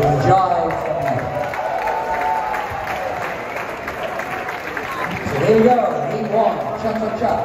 Jive. So here we go, heat one, cha-cha-cha.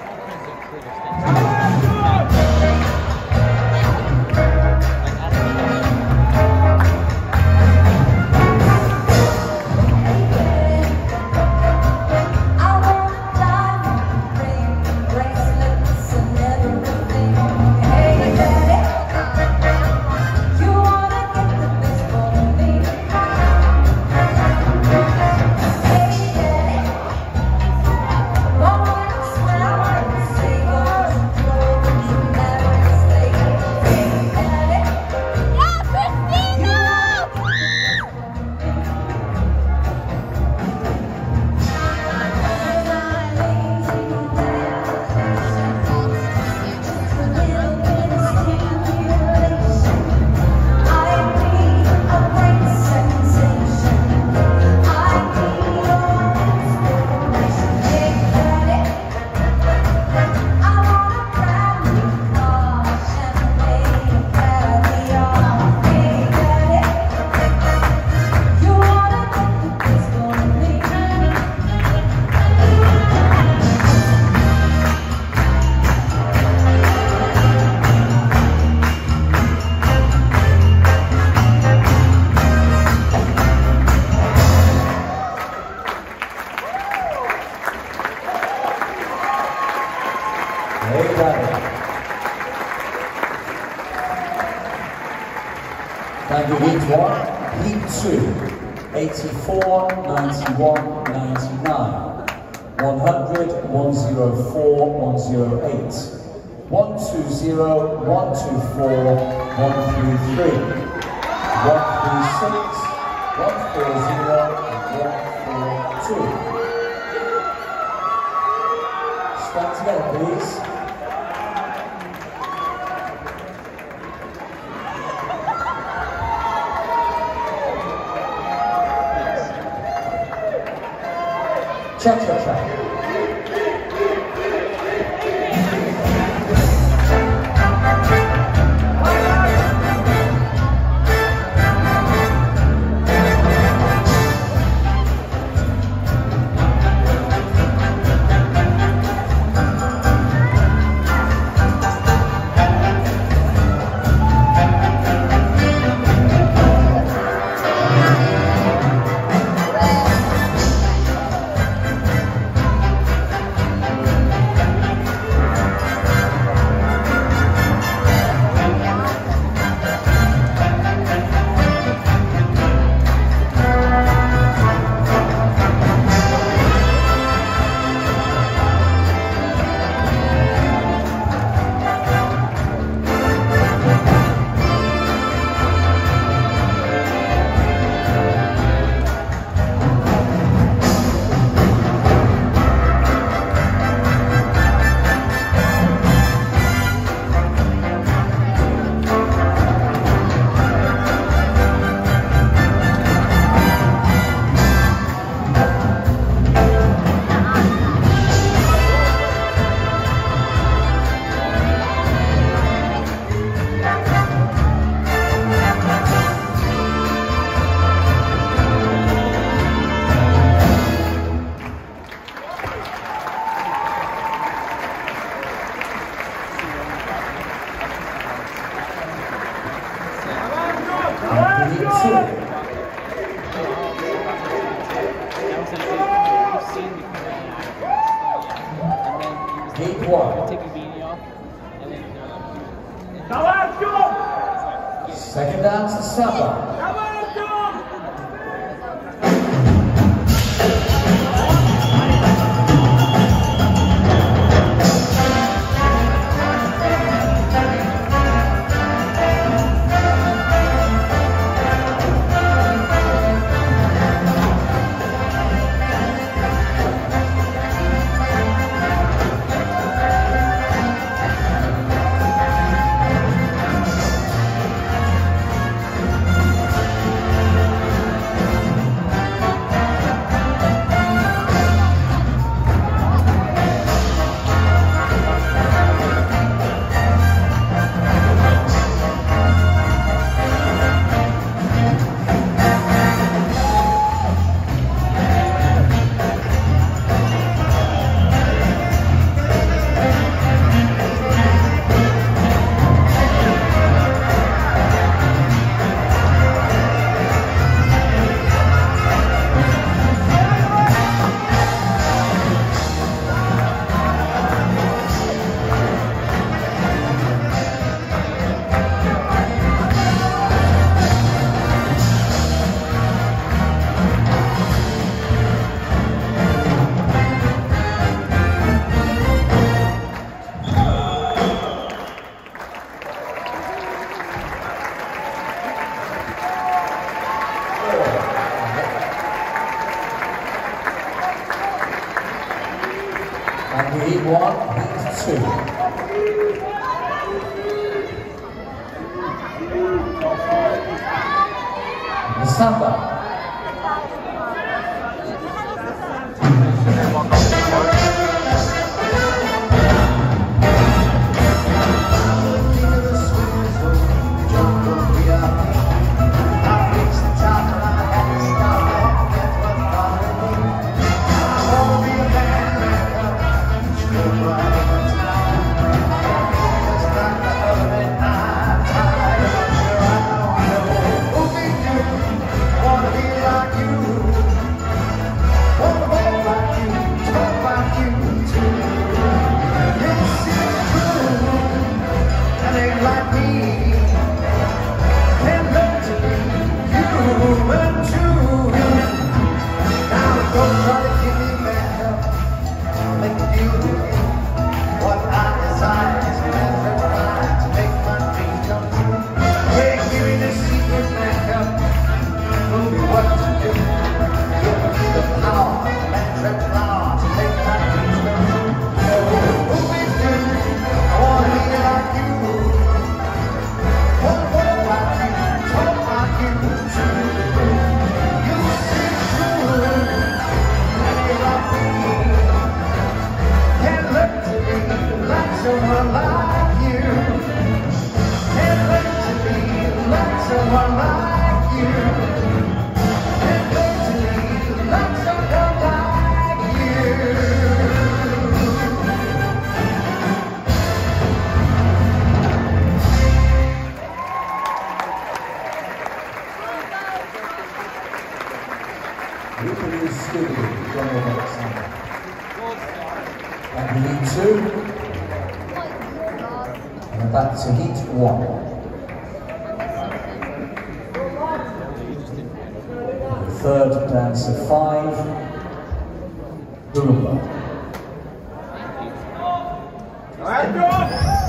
Thank you, heat one. Heat two, 84, 91, 99, 100, 104, 108, 120, 124, 133, 136, 140, and 142. Stand together, please. Cha-cha-cha. Heat one. Take your beanie off. And then, Second dance to Saba. 1, heat 2. The Samba. And heat 2, and back to heat 1. The third dance of 5, Rumba. All right, John!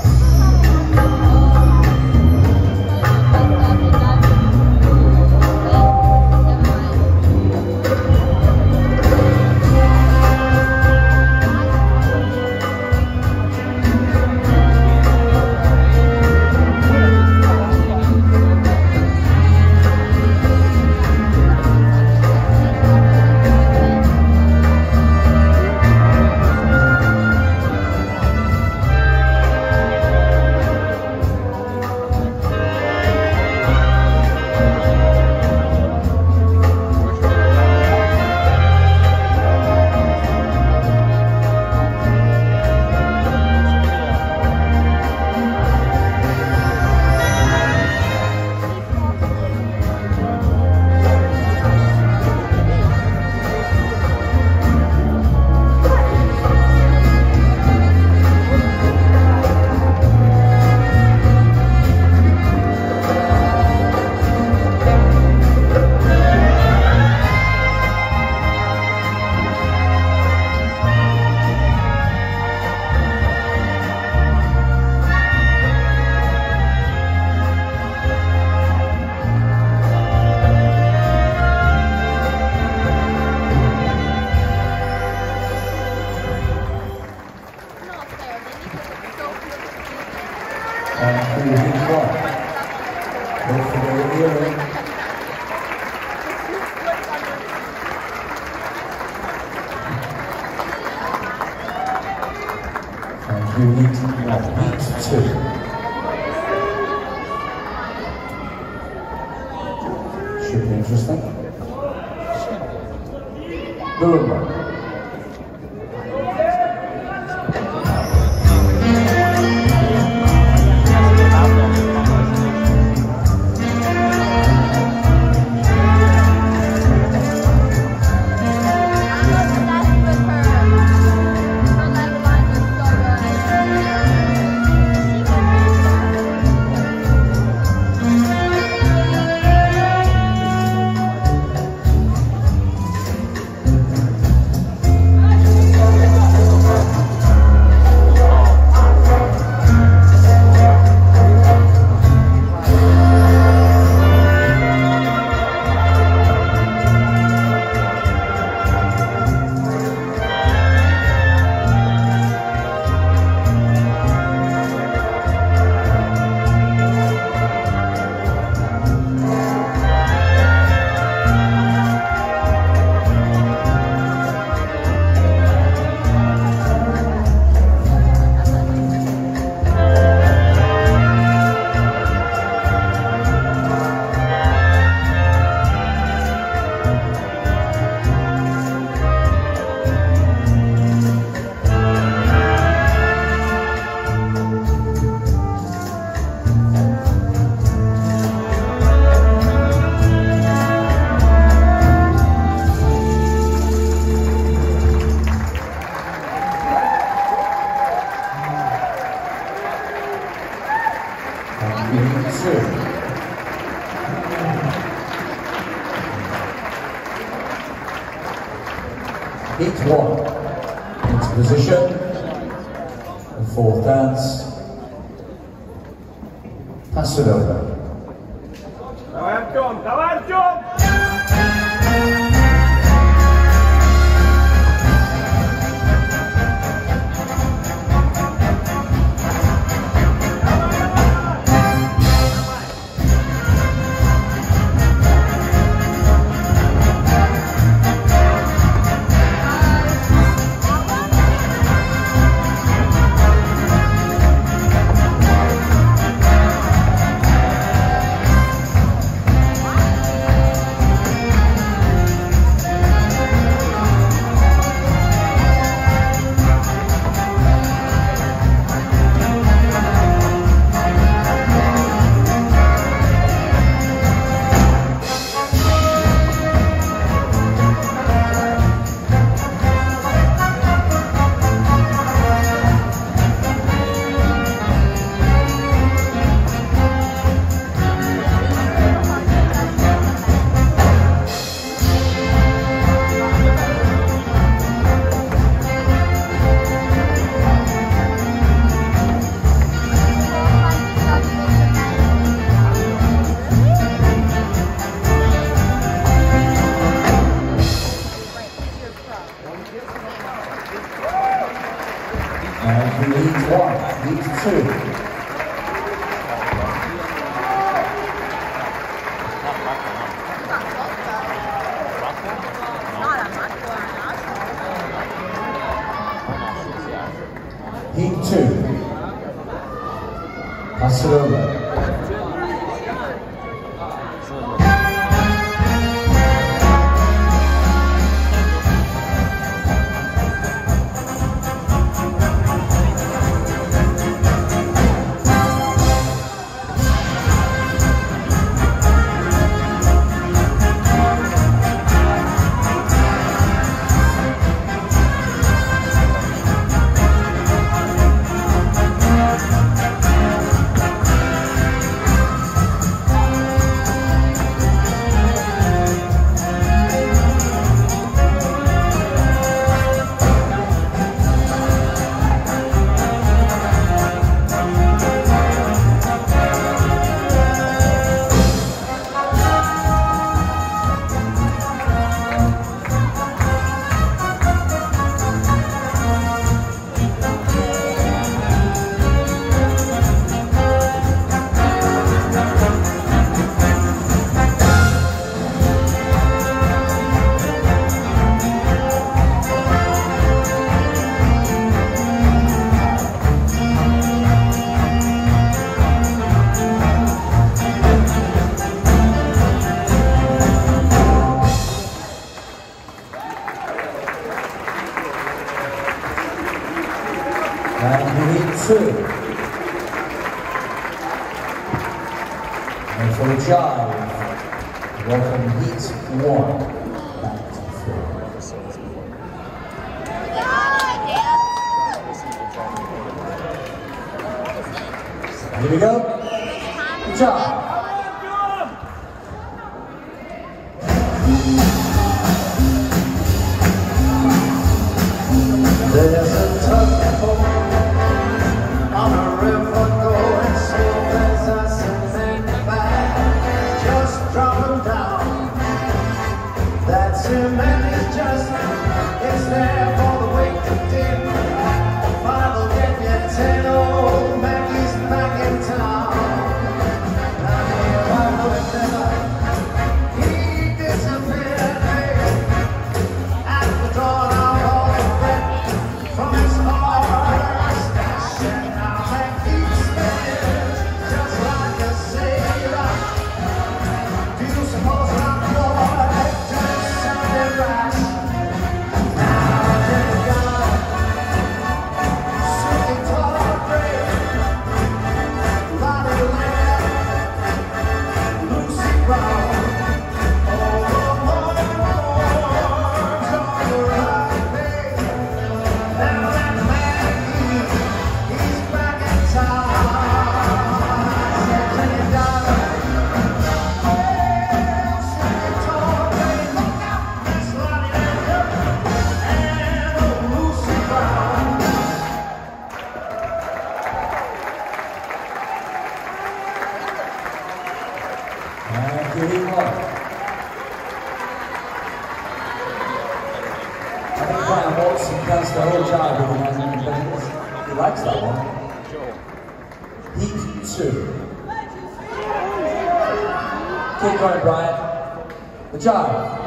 And heat 1. Look for the earring. And heat 1, heat 2. Should be interesting. The Rumba. Heat 1. Into position. The fourth dance. Pass it over. Dawaj Artyom, dawaj Artyom! And Heat 1, Heat 2. Heat 2. Pass it over. And Heat 2. And for the jive, welcome Heat 1 back to the floor. Here we go. Jive. There's a tugboat on a river going slow as I cement back, just dropping down. That cement is just, it's there for the weight to dip. Five will get you 10 old Maggie's back in town. Now here I know it never, he disappeared, baby, at the dawn of all the breath from his heart, stashing out that deep spins, just like a sailor. Do you suppose I'm boy, just sounded right? does the whole job with the guys in the business. He likes that one. Heat 2. Keep going, Brian. Good job.